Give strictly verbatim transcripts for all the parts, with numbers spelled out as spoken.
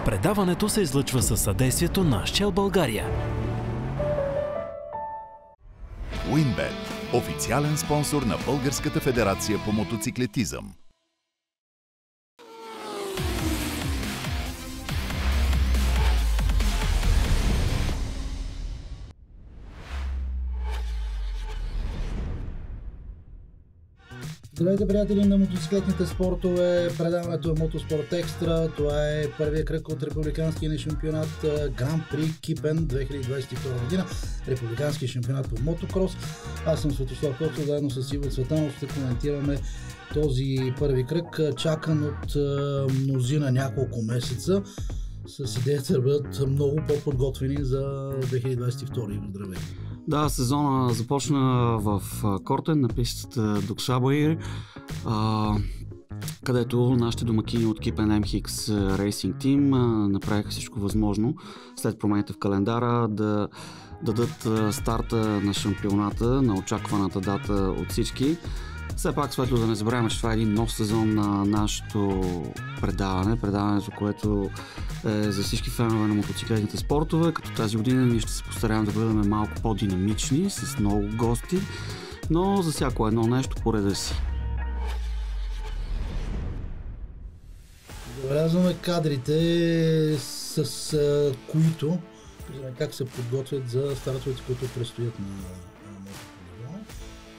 Предаването се излъчва със съдействието на Shell България. Уинбет – официален спонсор на Българската федерация по мотоциклетизъм. Здравейте, приятели на мотоциклетните спортове. Предаването е Мотоспорт Екстра. Това е първия кръг от републиканския ни шампионат Гран При Кипен две хиляди двадесет и втора година. Републикански шампионат по мотокрос. Аз съм Светослав Коцов, заедно с Иво Цветанов ще коментираме този първи кръг, чакан от мнозина няколко месеца, с идеята да бъдат много по-подготвени за две хиляди двадесет и втора. Иво, здравей! Да, сезона започна в Кортен на пистата Дукшабаир, където нашите домакини от Кипен Ем Хикс Racing Team направиха всичко възможно след промените в календара да дадат старта на шампионата на очакваната дата от всички. Все пак, Светло, да не забравяме, че това е един нов сезон на нашето предаване, предаването, което е за всички фенове на мотоциклетните спортове, като тази година ние ще се постараем да бъдем малко по-динамични, с много гости, но за всяко едно нещо по реда си. Забелязваме кадрите, с а, които как се подготвят за стартовете, които предстоят на мотополигона.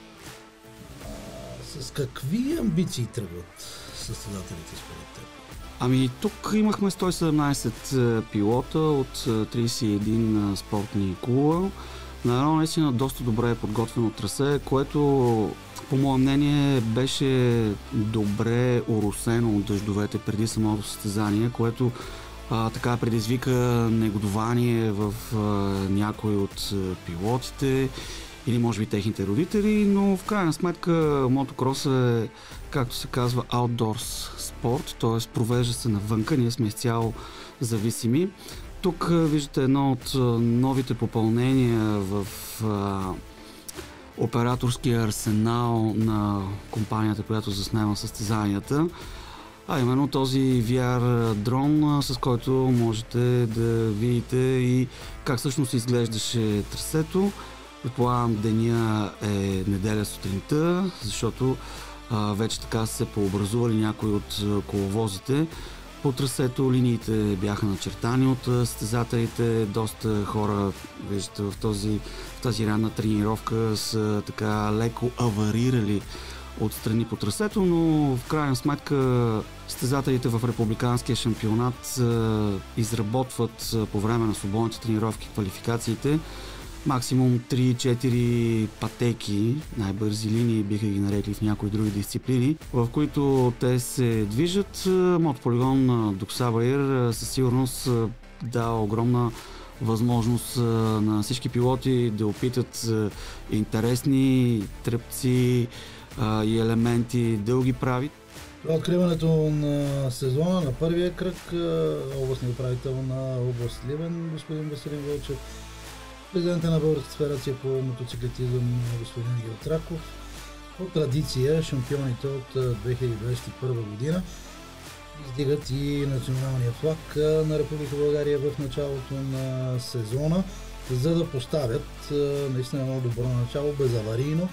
С какви амбиции тръгват състезателите според теб? Ами тук имахме сто и седемнадесет пилота от тридесет и един спортни клуба на едно наистина доста добре подготвено трасе, което по мое мнение беше добре оросено от дъждовете преди самото състезание, което а, така предизвика негодование в а, някои от пилотите или може би техните родители, но в крайна сметка мотокрос е, както се казва, outdoors спорт, т.е. провежда се навънка, ние сме изцяло зависими. Тук виждате едно от новите попълнения в а, операторския арсенал на компанията, която заснема състезанията, а именно този ви ар дрон, с който можете да видите и как всъщност изглеждаше трасето. Предполагам, деня е неделя сутринта, защото а, вече така са се пообразували някои от коловозите. По трасето линиите бяха начертани от състезателите, доста хора, виждате, в, този, в тази ранна тренировка са така леко аварирали отстрани по трасето, но в крайна сметка състезателите в републиканския шампионат а, изработват а, по време на свободните тренировки квалификациите максимум три-четири пътеки, най-бързи линии биха ги нарекли в някои други дисциплини, в които те се движат. Мотополигон на Дукшабаир със сигурност дава огромна възможност на всички пилоти да опитат интересни тръпци и елементи дълги прави. Откриването на сезона на първия кръг, областния управител на област Сливен, господин Веселин Вълчев, президента на Българската федерация по мотоциклетизъм господин Ангел Траков. По традиция шампионите от две хиляди двадесет и първа година издигат и националния флаг на Република България в началото на сезона, за да поставят наистина едно добро начало, безаварийно.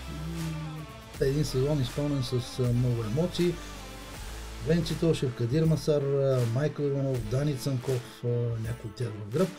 Един сезон изпълнен с много емоции. Венци Тошев, Кадир Масар, Майкъл Иванов, Дани Цанков, някой от тях в гръб.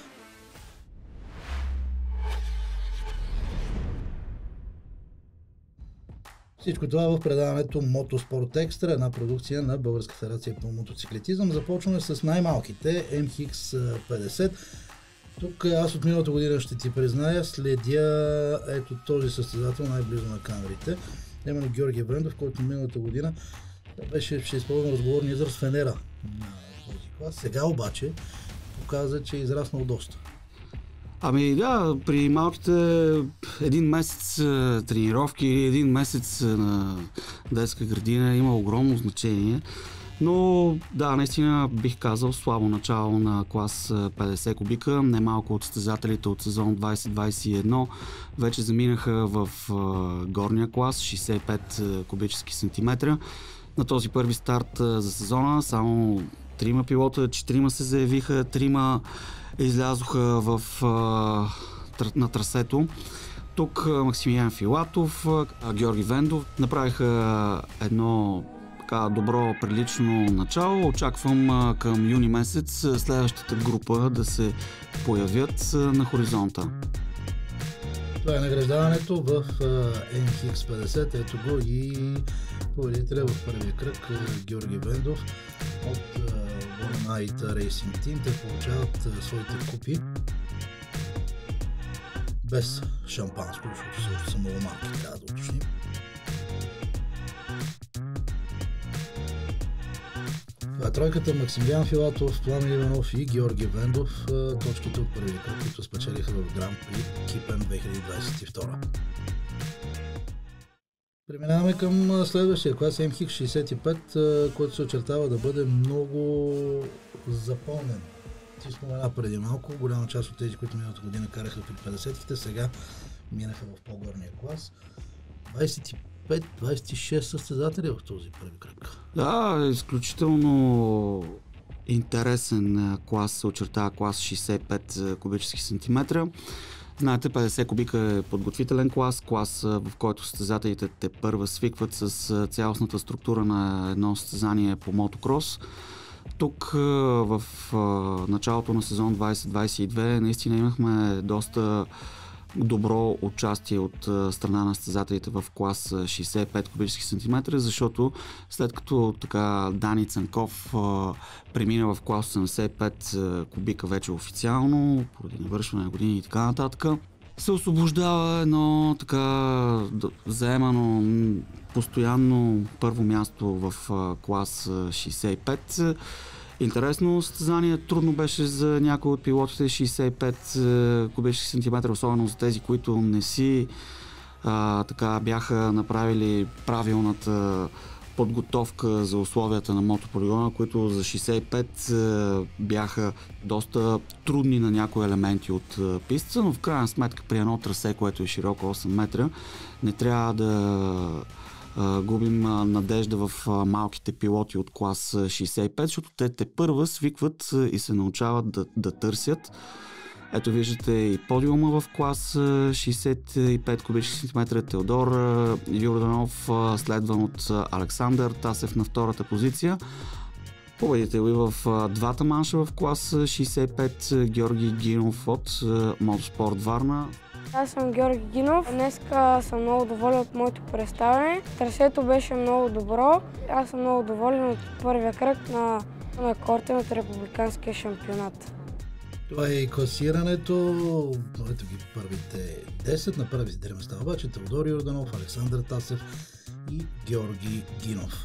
Всичко това в предаването Мотоспорт Екстра, една продукция на Българска федерация по мотоциклетизъм. Започваме с най-малките Ем Хикс петдесет. Тук аз от миналата година ще ти призная, следя ето този състезател най-близо на камерите. Именно Георги Брендов, който миналата година беше, ще използвам разговорния израз, фенера на този клас. Сега обаче показа, че е израснал доста. Ами да, при малките един месец тренировки или един месец на детска градина има огромно значение. Но да, наистина бих казал слабо начало на клас петдесет кубика. Немалко от състезателите от сезон двадесет двадесет и едно вече заминаха в горния клас, шейсет и пет кубически сантиметра. На този първи старт за сезона само трима пилота, четирима се заявиха, трима излязоха в, на трасето. Тук Максимилиан Филатов, Георги Вендов направиха едно така добро, прилично начало. Очаквам към юни месец следващата група да се появят на хоризонта. Това е награждаването в Ем Икс петдесет. Ето го и победителя в първия кръг Георги Вендов от Born Night Racing Team. Те получават своите купи без шампанско, защото също са много малки, трябва да уточним. Това е тройката Максимилиан Филатов, Пламен Иванов и Георги Вендов, точките от първия кръг, които спечелиха в Гран При Кипен две хиляди двадесет и втора. Преминаваме към следващия клас Ем Икс шейсет и пет, който се очертава да бъде много запълнен. Ти спомена преди малко, голяма част от тези, които миналата година караха при петдесетките, сега минаха в по-горния клас. двадесет и пет двадесет и шест състезатели в този първи кръг. Да, изключително интересен клас се очертава, клас шейсет и пет кубически сантиметра. Знаете, петдесет кубика е подготвителен клас, клас в който състезателите те първа свикват с цялостната структура на едно състезание по мотокрос. Тук в началото на сезон двадесет двадесет и две наистина имахме доста добро участие от страна на състезателите в клас шейсет и пет кубически сантиметра, защото след като така Дани Цанков а, премина в клас осемдесет и пет кубика вече официално, поради навършване на години и така нататък, се освобождава едно така заемано постоянно първо място в а, клас шейсет и пет. Интересно състезание, трудно беше за някои от пилотите шейсет и пет кубически сантиметра, особено за тези, които не си а, така бяха направили правилната подготовка за условията на мотополигона, които за шейсет и пет а, бяха доста трудни на някои елементи от а, пистата, но в крайна сметка при едно трасе, което е широко осем метра, не трябва да Uh, губим uh, надежда в uh, малките пилоти от клас шейсет и пет, защото те те първа свикват uh, и се научават да, да търсят. Ето виждате и подиума в клас uh, шейсет и пет кубически сантиметра, Теодор uh, Йорданов, uh, следван от uh, Александър Тасев на втората позиция. Победители в uh, двата манша в клас шейсет и пет, uh, Георги Гинов от uh, Мотоспорт Варна. Аз съм Георги Гинов. Днеска съм много доволен от моето представяне. Трасето беше много добро. Аз съм много доволен от първия кръг на, на корта на републиканския шампионат. Това е и класирането. Ето ги първите десет. На първите три места обаче Теодор Йорданов, Александър Тасев и Георги Гинов.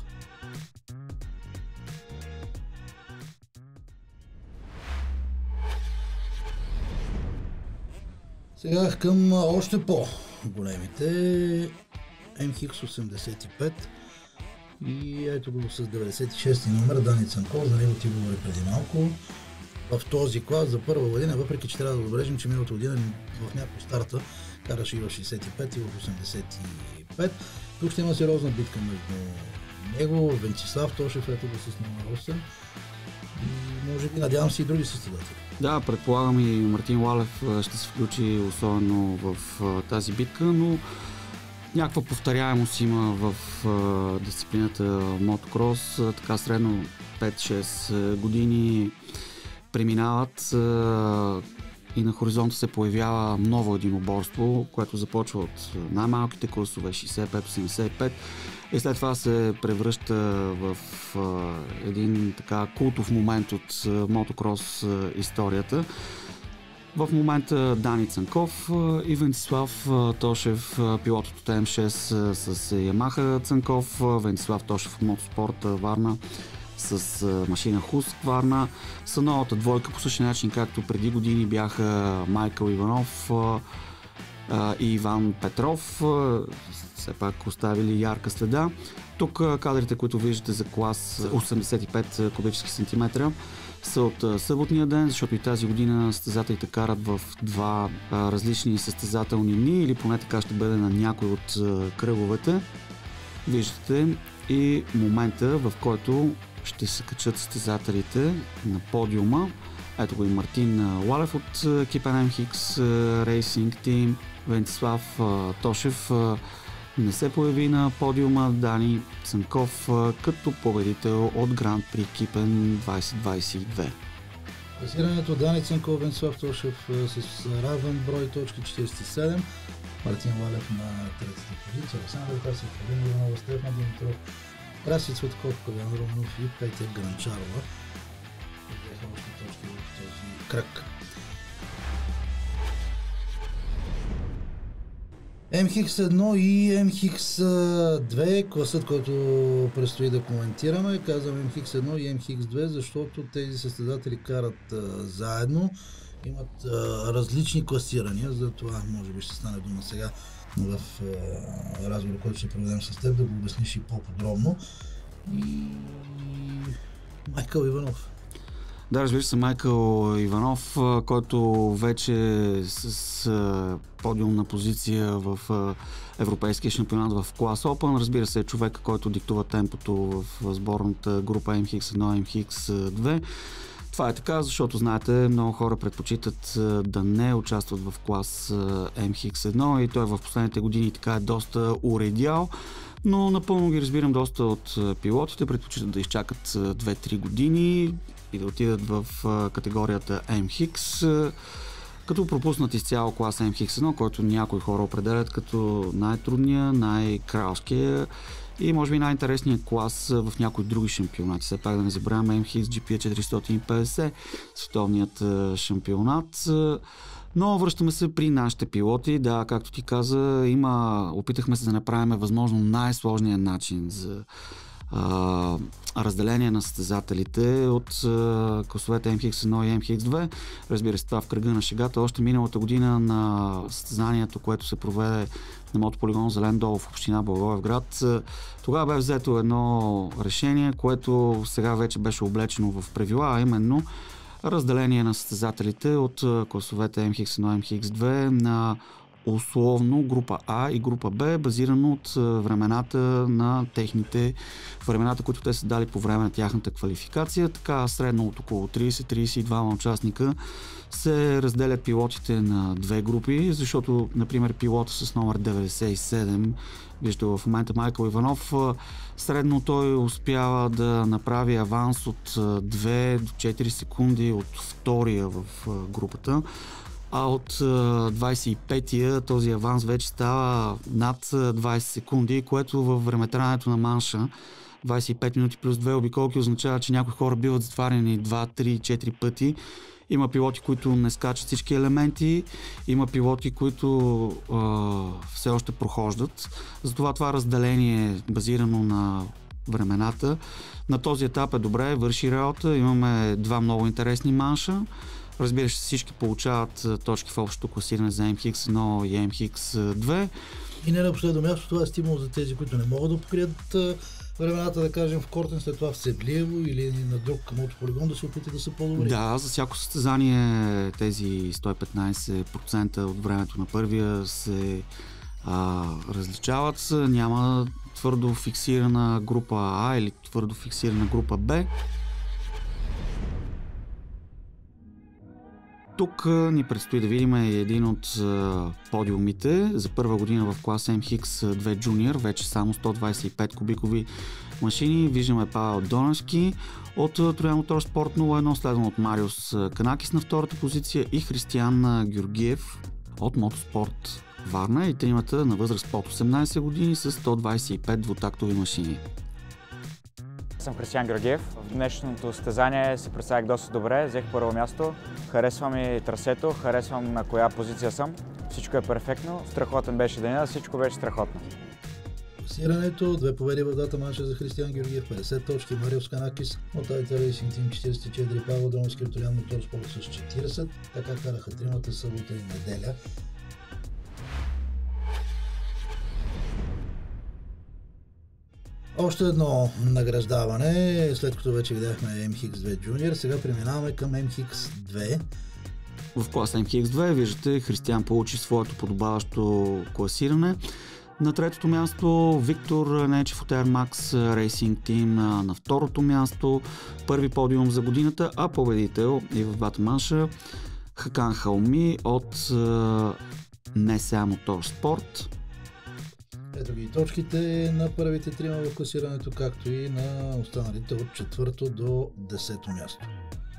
Сега към още по-големите Ем Икс осемдесет и пет и ето го с деветдесет и шести номер Дани Цанков, за него ти говори преди малко. В този клас за първа година, въпреки че трябва да отбележим, че миналата година в някакво старта караше и в шейсет и пет и в осемдесет и пет. Тук ще има сериозна битка между него, Венцислав Тошев, ето го с номер осем и може би, надявам се, и други състезатели. Да, предполагам и Мартин Лалев ще се включи особено в тази битка, но някаква повторяемост има в дисциплината мотокрос, така средно пет-шест години преминават и на хоризонта се появява ново единоборство, което започва от най-малките класове шейсет и пет осемдесет и пет и след това се превръща в а, един така култов момент от а, мотокрос а, историята. В момента Дани Цанков а, и Венцислав а, Тошев, а, пилот от Ем шест а, с Ямаха Цанков, а, Венцислав Тошев от Мотоспорт Варна с а, машина Хуск Варна, са новата двойка по същия начин, както преди години бяха Майкъл Иванов а, а, и Иван Петров. А, все пак оставили ярка следа. Тук кадрите, които виждате за клас осемдесет и пет кубически сантиметра, са от съботния ден, защото и тази година състезателите карат в два а, различни състезателни дни, или поне така ще бъде на някой от а, кръговете. Виждате и момента, в който ще се качат състезателите на подиума. Ето го и Мартин Лалев от екипа ем хикс Racing Team, Венцислав Тошев не се появи на подиума, Дани Цанков като победител от Гран При Кипен двайсет двайсет и две. Класирането Дани Цанков, Венцислав Тошев с равен брой точки четирийсет и седем, Мартин Лалев на третата позиция, Александър Красев, Калин Иванова, Стефан Димитров, Краси Цветков, Калян Романов и Петя Гранчарова. Взеха още точки в този кръг. ем хикс едно и ем хикс две, класът, който предстои да коментираме. Казвам ем хикс едно и ем хикс две, защото тези състезатели карат а, заедно, имат а, различни класирания, затова може би ще стане дума сега в а, разговор, който ще проведем с теб, да го обясниш и по-подробно. И Майкъл Иванов. Да, разбира се, Майкъл Иванов, който вече с подиумна позиция в Европейския шампионат в клас Open. Разбира се, е човек, който диктува темпото в сборната група ем хикс едно и ем хикс две. Това е така, защото знаете, много хора предпочитат да не участват в клас ем хикс едно и той в последните години така е доста уредял. Но напълно ги разбирам, доста от пилотите предпочитат да изчакат две-три години и да отидат в категорията ем хикс, като пропуснат изцяло клас ем хикс едно, който някои хора определят като най-трудния, най-кралския и може би най-интересният клас в някои други шампионати. Все пак да не забравяме ем хикс джи пи четиристотин и петдесет, световният шампионат. Но връщаме се при нашите пилоти. Да, както ти каза, има, опитахме се да направим възможно най-сложния начин за а, разделение на състезателите от а, класовете ем хикс едно и ем хикс две. Разбира се, това в кръга на шегата. Още миналата година на състезанието, което се проведе на мотополигон Зелен дол в община Благоевград, тогава бе взето едно решение, което сега вече беше облечено в правила, а именно разделение на състезателите от класовете ем хикс едно и ем хикс две на условно група А и група Б, базирано от времената на техните времената, които те са дали по време на тяхната квалификация. Така средно от около трийсет до трийсет и два участника се разделят пилотите на две групи, защото, например, пилота с номер деветдесет и седем, вижте в момента Майкъл Иванов, средно той успява да направи аванс от две до четири секунди от втория в групата, а от двайсет и петия този аванс вече става над двайсет секунди, което във времетраенето на манша двайсет и пет минути плюс две обиколки означава, че някои хора биват затваряни два, три, четири пъти. Има пилоти, които не скачат всички елементи, има пилоти, които а, все още прохождат. Затова това разделение, базирано на времената, на този етап е добре, върши работа. Имаме два много интересни манша. Разбира се, всички получават точки в общото класиране за ем хикс едно и ем хикс две. И не на последно място, това е стимул за тези, които не могат да покрият времената, да кажем, в Кортен, след това в Седлиево или на друг мотополигон, да се опитат да са по-добри. Да, за всяко състезание тези сто и петнайсет процента от времето на първия се а, различават. Няма твърдо фиксирана група А или твърдо фиксирана група Б. Тук ни предстои да видим един от подиумите. За първа година в клас ем хикс две Junior, вече само сто двайсет и пет кубикови машини. Виждаме Павел Доневски от Троян Моторспорт нула едно, следван от Мариус Канакис на втората позиция и Християн Георгиев от Мотоспорт Варна и тримата на възраст под осемнайсет години с сто двайсет и пет двутактови машини. Аз съм Християн Георгиев. В днешното състезание се представих доста добре, взех първо място. Харесвам и трасето, харесвам на коя позиция съм. Всичко е перфектно, страхотен беше деня, всичко беше страхотно. Класирането, две победи в двата манша за Християн Георгиев, петдесет точки, Мариус Канакис от Айта Racing Team четирийсет и четири, Павел Доневски от Троян Моторспорт с четирийсет. Така караха тримата събота и неделя. Още едно награждаване, след като вече видяхме ем хикс две Junior, сега преминаваме към ем хикс две. В клас ем хикс две, виждате, Християн получи своето подобаващо класиране. На третото място Виктор Нечев от Air Max Racing Team. На второто място първи подиум за годината, а победител и в двата манша Хакан Халми от НСА Моторспорт. Ето ги точките на първите трима в класирането, както и на останалите от четвърто до десето място.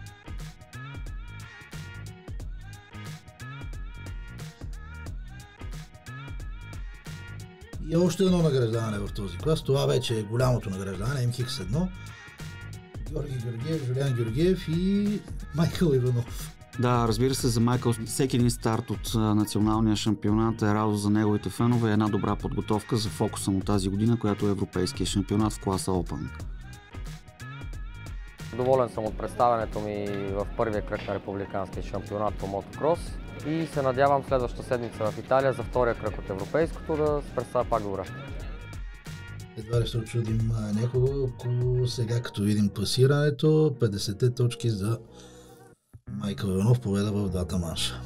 И още едно награждаване в този клас. Това вече е голямото награждаване, Ем Хикс едно. Георги Георгиев, Жулиан Георгиев и Майкъл Иванов. Да, разбира се, за Майкъл всеки един старт от националния шампионат е радост за неговите фенове, една добра подготовка за фокуса му тази година, която е европейския шампионат в класа Open. Доволен съм от представянето ми в първия кръг на републиканския шампионат по мотокрос и се надявам следващата седмица в Италия за втория кръг от европейското да се представя пак добре. Едва ли ще очудим някого, ако сега като видим класирането, петдесет точки за Майкъл Иванов, победа в двата манша.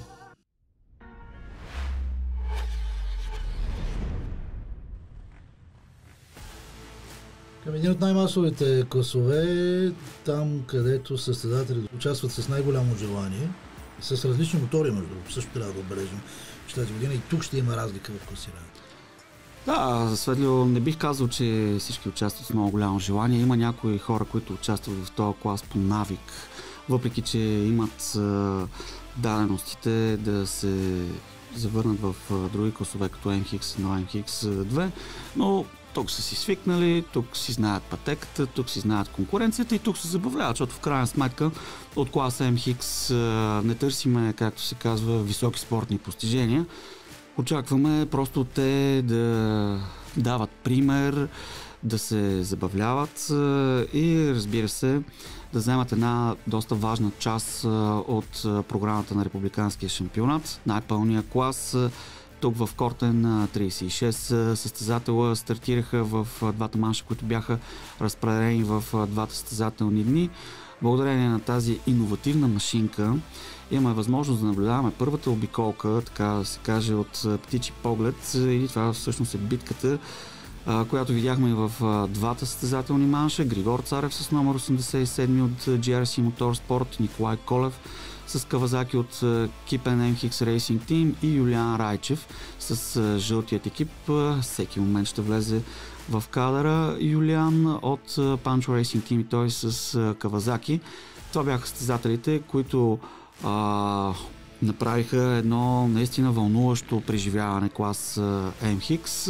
Към един от най-масовите класове, там където състезатели участват с най-голямо желание, с различни мотори, между другото, също трябва да отбележим, че тази година и тук ще има разлика в класирането. Да, Светлио, не бих казал, че всички участват с много голямо желание. Има някои хора, които участват в този клас по навик, въпреки че имат а, даденостите да се завърнат в а, други класове, като Ем Хикс едно, Ем Хикс две, но тук са си свикнали, тук си знаят пътеката, тук си знаят конкуренцията и тук се забавляват, защото в крайна сметка от класа Ем Хикс не търсиме, както се казва, високи спортни постижения. Очакваме просто те да дават пример, да се забавляват и, разбира се, да вземат една доста важна част от програмата на републиканския шампионат. Най-пълния клас тук в Кортен трийсет и шест състезателя стартираха в двата манша, които бяха разпределени в двата състезателни дни. Благодарение на тази иновативна машинка имаме възможност да наблюдаваме първата обиколка, така да се каже, от птичи поглед, и това всъщност е битката, която видяхме и в двата състезателни манша. Григор Царев с номер осемдесет и седем от Джи Ар Си Motorsport, Николай Колев с Кавазаки от Кипен Ем Хикс Racing Team и Юлиан Райчев с жълтият екип. Всеки момент ще влезе в кадъра Юлиан от Pancho Racing Team и той с Кавазаки. Това бяха състезателите, които а, направиха едно наистина вълнуващо преживяване клас Ем Хикс.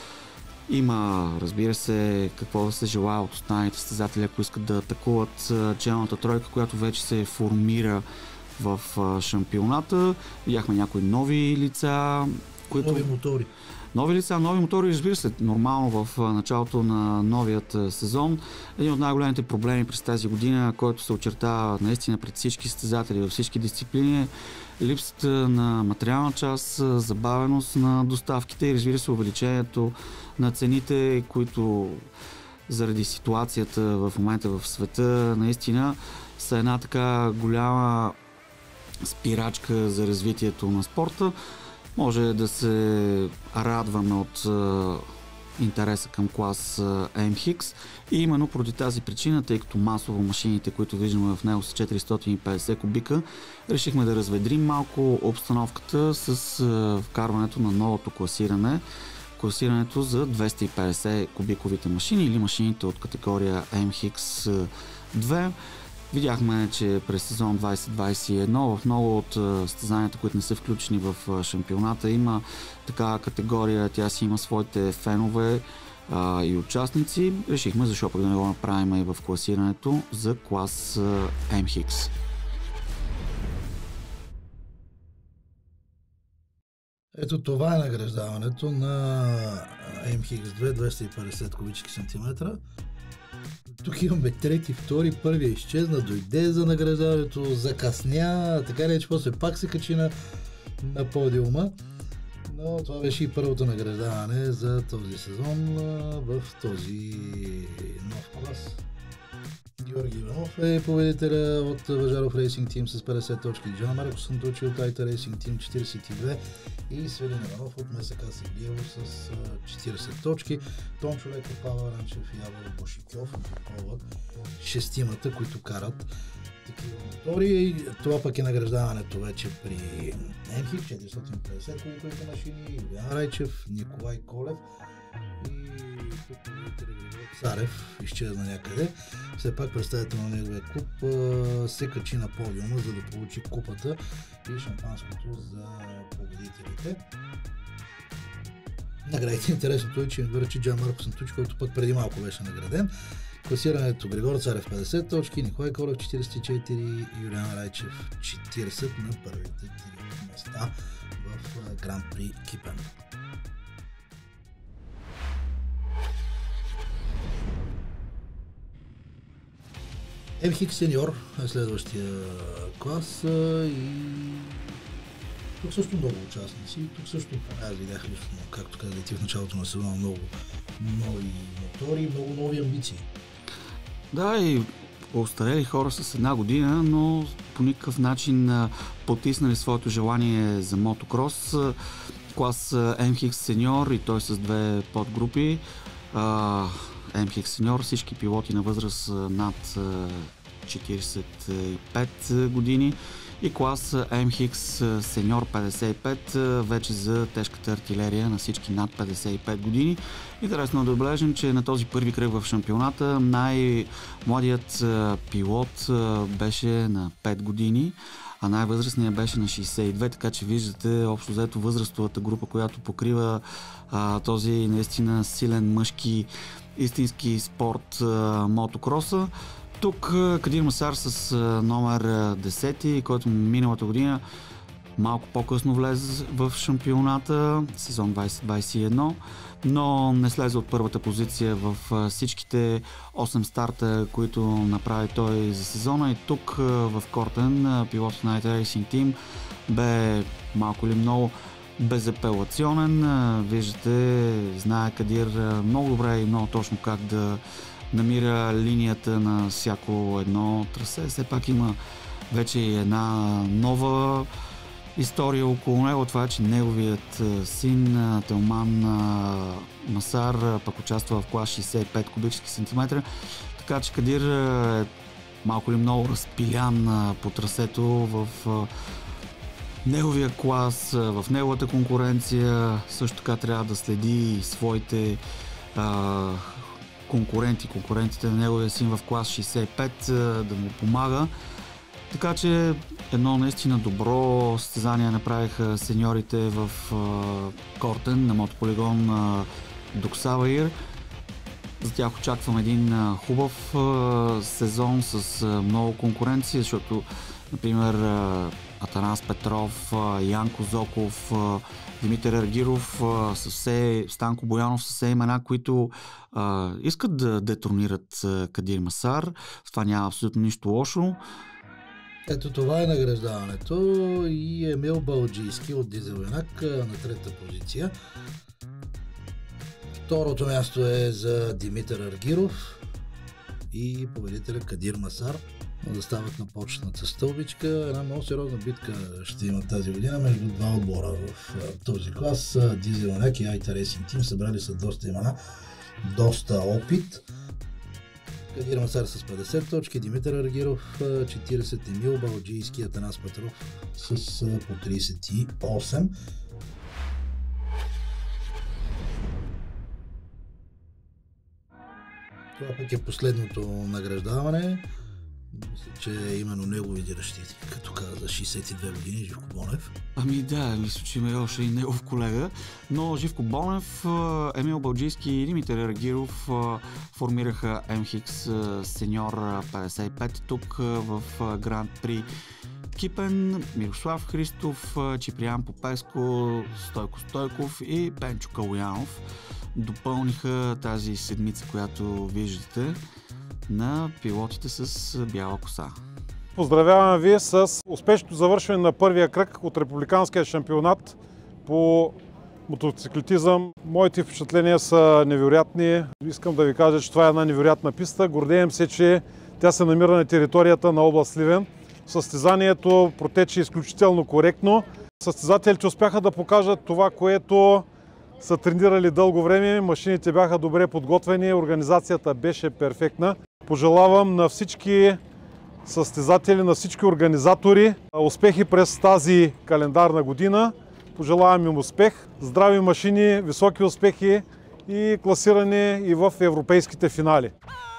Има, разбира се, какво да се желая от останалите състезатели, ако искат да атакуват челната тройка, която вече се формира в шампионата. Видяхме някои нови лица, които... Нови мотори. Нови лица, нови мотори, разбира се, нормално в началото на новият сезон. Един от най-големите проблеми през тази година, който се очертава наистина пред всички състезатели във всички дисциплини, е липсата на материална част, забавеност на доставките и, разбира се, увеличението на цените, които заради ситуацията в момента в света наистина са една така голяма спирачка за развитието на спорта. Може да се радваме от е, интереса към клас Ем Хикс и именно поради тази причина, тъй като масово машините, които виждаме в него са четиристотин и петдесет кубика, решихме да разведрим малко обстановката с е, вкарването на новото класиране. Класирането за двеста и петдесет кубиковите машини или машините от категория Ем Хикс две. Видяхме, че през сезон двайсет двайсет и едно в много от състезанията, които не са включени в шампионата, има такава категория, тя си има своите фенове а, и участници. Решихме защо пък да не го направим и в класирането за клас Ем Хикс. Ето това е награждаването на Ем Хикс две, двеста и петдесет кубически сантиметра. Тук имаме трети, втори, първия изчезна, дойде за награждаването, закъсня, така ли, че после пак се качи на, на подиума. Но това беше и първото награждаване за този сезон в този нов клас. Георги Иванов е победителя от Въжаров Рейсинг Тим с петдесет точки. Джан Марко Сантучи от Айта Рейсинг Тим четиридесет и две и Свелин Иванов от МСК Севлиево с четиридесет точки. Тончо Леко, Павел Ранчев и Явор Бошиков допълват шестимата, които карат такива мотори. Това пък е награждаването вече при Емхик, четиристотин и петдесет колковите машини, Юлиан Райчев, Николай Колев и Царев изчезна някъде. Все пак представител на неговия клуб се качи на подиума, за да получи купата и шампанското за победителите. Наградите интересното е, че им върчи Джан Марко Сантуч, който пък преди малко беше награден. Класирането: Григор Царев петдесет точки, Николай Колев четиридесет и четири, Юлиан Райчев четиридесет на първите три места в Гран При Кипен. Емхик Сеньор е следващия клас и тук също много участници. Тук също аз видях лично, както казах в началото на сезона, много нови мотори, много нови амбиции. Да, и остарели хора с една година, но по никакъв начин потиснали своето желание за мотокрос. Клас Емхик Сеньор и той с две подгрупи. Емхик Сеньор, всички пилоти на възраст над четиридесет и пет години, и клас Емхик Сеньор петдесет и пет, вече за тежката артилерия на всички над петдесет и пет години. Интересно да отбележим, че на този първи кръг в шампионата най-младият пилот беше на пет години, а най-възрастният беше на шейсет и две, така че виждате общо взето възрастовата група, която покрива а, този наистина силен мъжки истински спорт а, мотокроса. Тук Кадир Масар с а, номер десет, който миналата година малко по-късно влезе в шампионата, сезон двайсет двайсет и едно, но не слезе от първата позиция в а, всичките осем старта, които направи той за сезона. И тук а, в Кортен пилот на Айта Racing Team бе малко или много безапелационен. Виждате, знае Кадир много добре и много точно как да намира линията на всяко едно трасе. Все пак има вече и една нова история около него. Това е, че неговият син Телман Масар пък участва в клас шейсет и пет кубически сантиметра. Така че Кадир е малко или много разпилян по трасето в неговия клас, в неговата конкуренция. Също така трябва да следи своите а, конкуренти, конкурентите на неговия син в клас шейсет и пет, да му помага. Така че едно наистина добро състезание направиха сеньорите в а, Кортен на мотополигон а, Доксаваир. За тях очаквам един а, хубав а, сезон с а, много конкуренция, защото, например, а, Атанас Петров, Янко Зоков, Димитър Аргиров, все, Станко Боянов са все имена, които а, искат да детронират Кадир Масар. В това няма абсолютно нищо лошо. Ето това е награждаването и Емил Балджийски от Дизелянак на трета позиция. Второто място е за Димитър Аргиров и победителя Кадир Масар. Да стават на почетната стълбичка. Една много сериозна битка ще има тази година между два отбора в този клас. Дизелянак и Айта Racing Team събрали са доста имена, доста опит. Кадир Масар с петдесет точки, Димитър Аргиров четиридесет, Емил Балджийски, Атанас Петров с по тридесет и осем. Това пък е последното награждаване. Мисля, че именно негови защити, като каза шейсет и две години, Живко Бонев. Ами да, мисля, че има още и негов колега, но Живко Бонев, Емил Балджийски и Димитър Аргиров формираха Емхик Сеньор петдесет и пет тук в Гран При Кипен. Мирослав Христов, Чиприян Попеско, Стойко Стойков и Пенчо Калоянов допълниха тази седмица, която виждате, на пилотите с бяла коса. Поздравяваме ви с успешното завършване на първия кръг от републиканския шампионат по мотоциклетизъм. Моите впечатления са невероятни. Искам да ви кажа, че това е една невероятна писта. Гордеем се, че Тя се намира на територията на област Сливен. Състезанието протече изключително коректно. Състезателите успяха да покажат това, което са тренирали дълго време. Машините бяха добре подготвени, организацията беше перфектна. Пожелавам на всички състезатели, на всички организатори успехи през тази календарна година. Пожелавам им успех, здрави машини, високи успехи и класиране и в европейските финали.